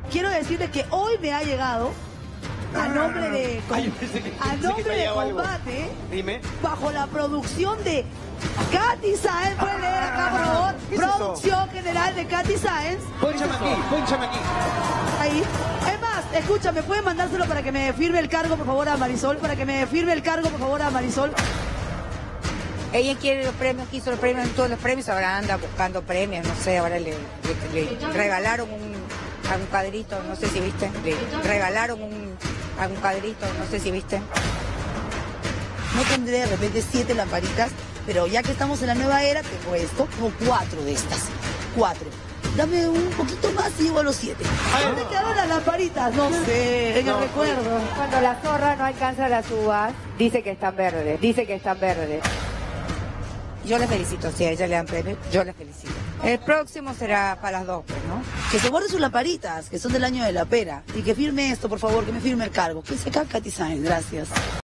quiero decirles que hoy me ha llegado a nombre de, Combate, Dime. bajo la producción de Katy Sáenz. ¿Pueden leer acá, por favor? ¿Qué es Producción general de Katy Sáenz. Pónchame aquí. Ahí. Es más, escúchame, ¿pueden mandárselo para que me firme el cargo, por favor, a Marisol? Para que me firme el cargo, por favor, a Marisol. Ella quiere los premios, quiso los premios, en todos los premios, ahora anda buscando premios, no sé, ahora le regalaron a un cuadrito, no sé si viste, le regalaron a un cuadrito, no sé si viste. No tendré de repente 7 lamparitas, pero ya que estamos en la nueva era, tengo esto, como 4 de estas. 4. Dame un poquito más y llego a los 7. ¿Dónde quedaron las lamparitas? No sé, en el recuerdo. Cuando la zorra no alcanza las uvas, dice que están verdes, Yo le felicito, si a ella le dan premio, yo le felicito. El próximo será para las 2, pues, ¿no? Que se guarde sus lamparitas, que son del año de la pera. Y que firme esto, por favor, que me firme el cargo. Que se cae Katy Sáenz, gracias.